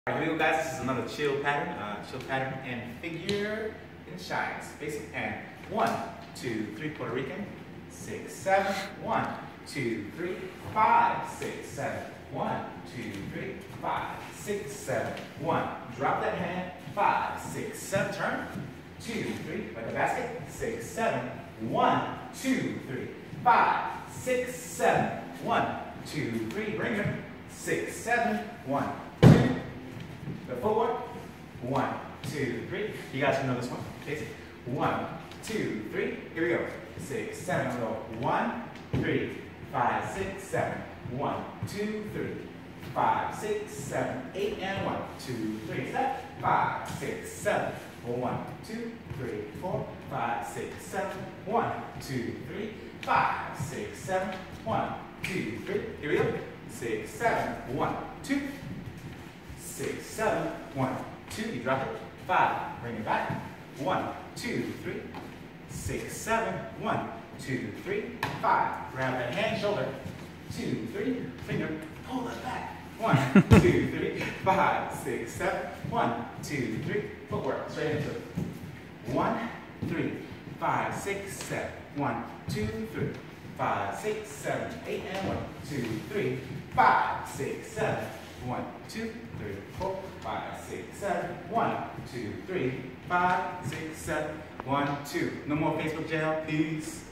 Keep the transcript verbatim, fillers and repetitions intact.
All right, here we go, guys. This is another chill pattern. Uh, chill pattern and figure in shines. Basic and one, two, three, Puerto Rican. Six, seven. One, two, three, five, six, seven. One, two, three, five, six, seven. One. Drop that hand. Five, six, seven. Turn. Two, three. Like a basket. Six, seven. One, two, three, five, six, seven. One, two, three. Bring it. Six, seven. One, two. The footwork. One, two, three. You guys can know this one. Basic. One, two, three. Here we go. Six, seven. We'll go. One, three, five, six, seven. One, two, three, five, six, seven, eight, and one, two, three. Step. Five, six, seven. One, two, three, four, five, six, seven. One, two, three, five, six, seven. One, two, three. Here we go. Six, seven. One, two. Six, seven, one, two, you drop it, five, bring it back, one, two, three, six, seven, one, two, three, five, grab that hand, shoulder, two, three, finger, pull it back, one, two, three, five, six, seven, one, two, three, footwork, straight into it, one, three, five, six, seven, one, two, three, five, six, seven, eight, and one, two, three, five, six, seven, one, two, three, four, five, six, seven. One, two, three, five, six, seven. One, two. No more Facebook jail. Peace.